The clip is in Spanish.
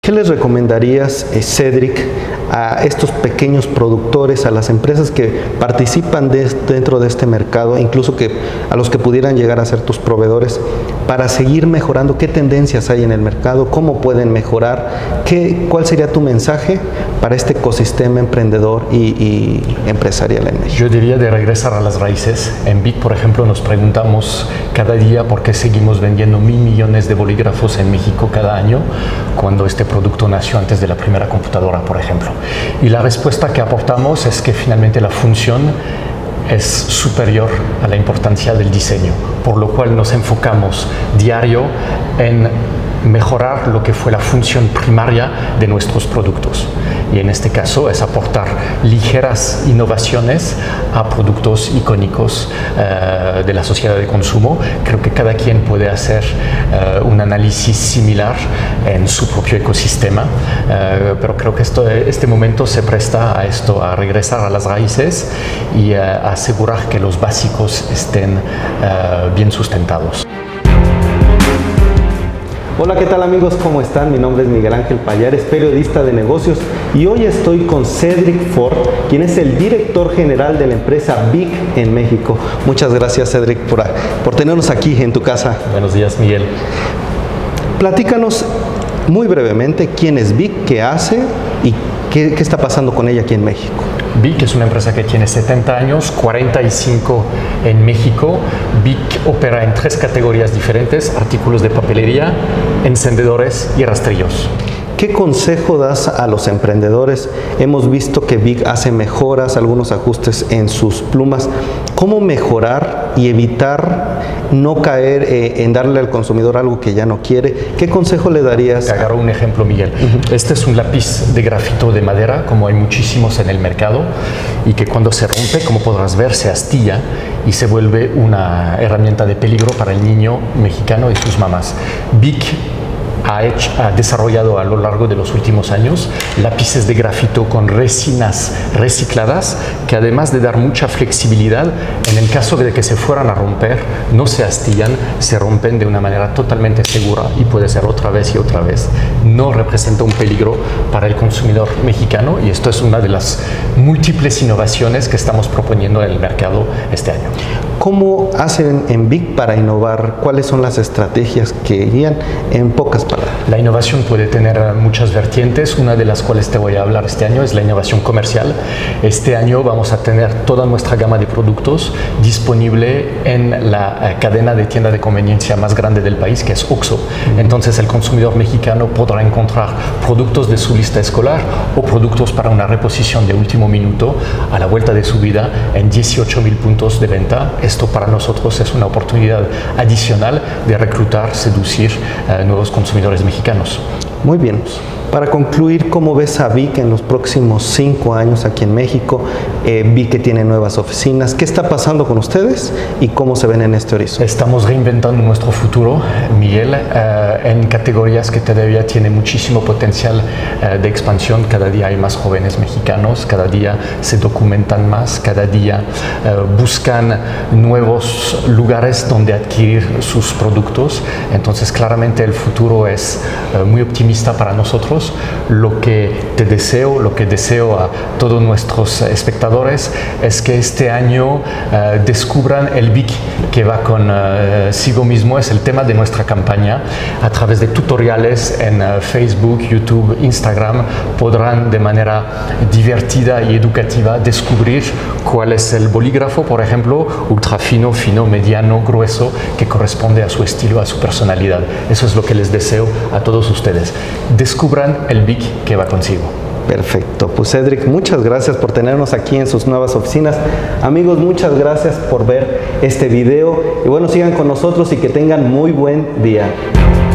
¿Qué les recomendarías, Cedric, a estos pequeños productores, a las empresas que participan dentro de este mercado, incluso a los que pudieran llegar a ser tus proveedores, para seguir mejorando? ¿Qué tendencias hay en el mercado? ¿Cómo pueden mejorar? ¿Cuál sería tu mensaje para este ecosistema emprendedor y empresarial en México? Yo diría de regresar a las raíces. En BIC, por ejemplo, nos preguntamos cada día por qué seguimos vendiendo 1.000 millones de bolígrafos en México cada año, cuando este producto nació antes de la primera computadora, por ejemplo. Y la respuesta que aportamos es que finalmente la función es superior a la importancia del diseño, por lo cual nos enfocamos diario en mejorar lo que fue la función primaria de nuestros productos. Y en este caso es aportar ligeras innovaciones a productos icónicos de la sociedad de consumo. Creo que cada quien puede hacer un análisis similar en su propio ecosistema, pero creo que este momento se presta a esto, a regresar a las raíces y a asegurar que los básicos estén bien sustentados. Hola, ¿qué tal amigos? ¿Cómo están? Mi nombre es Miguel Ángel Pallares, periodista de negocios, y hoy estoy con Cedric Ford, quien es el director general de la empresa BIC en México. Muchas gracias, Cedric, por tenernos aquí en tu casa. Buenos días, Miguel. Platícanos muy brevemente quién es BIC, qué hace y qué está pasando con ella aquí en México. BIC es una empresa que tiene 70 años, 45 en México. BIC opera en 3 categorías diferentes: artículos de papelería, encendedores y rastrillos. ¿Qué consejo das a los emprendedores? Hemos visto que BIC hace mejoras, algunos ajustes en sus plumas. ¿Cómo mejorar y evitar no caer en darle al consumidor algo que ya no quiere? ¿Qué consejo le darías? Te agarro un ejemplo, Miguel. Este es un lápiz de grafito de madera, como hay muchísimos en el mercado, y que cuando se rompe, como podrás ver, se astilla y se vuelve una herramienta de peligro para el niño mexicano y sus mamás. BIC ha desarrollado a lo largo de los últimos años lápices de grafito con resinas recicladas que, además de dar mucha flexibilidad, en el caso de que se fueran a romper, no se astillan, se rompen de una manera totalmente segura y puede ser otra vez y otra vez. No representa un peligro para el consumidor mexicano, y esto es una de las múltiples innovaciones que estamos proponiendo en el mercado este año. ¿Cómo hacen en BIC para innovar? ¿Cuáles son las estrategias que guían? En pocas palabras. La innovación puede tener muchas vertientes. Una de las cuales te voy a hablar este año es la innovación comercial. Este año vamos a tener toda nuestra gama de productos disponible en la cadena de tienda de conveniencia más grande del país, que es OXXO. Entonces el consumidor mexicano podrá encontrar productos de su lista escolar o productos para una reposición de último minuto a la vuelta de su vida en 18.000 puntos de venta. Esto para nosotros es una oportunidad adicional de reclutar, seducir nuevos consumidores mexicanos. Muy bien. Para concluir, ¿cómo ves a BIC en los próximos 5 años aquí en México? Vi que tiene nuevas oficinas. ¿Qué está pasando con ustedes y cómo se ven en este horizonte? Estamos reinventando nuestro futuro, Miguel, en categorías que todavía tienen muchísimo potencial de expansión. Cada día hay más jóvenes mexicanos, cada día se documentan más, cada día buscan nuevos lugares donde adquirir sus productos. Entonces, claramente el futuro es muy optimista para nosotros. Lo que deseo a todos nuestros espectadores es que este año descubran el BIC que va consigo mismo. Es el tema de nuestra campaña. A través de tutoriales en Facebook, YouTube, Instagram, podrán de manera divertida y educativa descubrir cuál es el bolígrafo, por ejemplo, ultra fino, fino, mediano, grueso, que corresponde a su estilo, a su personalidad. Eso es lo que les deseo a todos ustedes. Descubran el BIC que va consigo. Perfecto. Pues Cedric, muchas gracias por tenernos aquí en sus nuevas oficinas. Amigos, muchas gracias por ver este video. Y bueno, sigan con nosotros y que tengan muy buen día.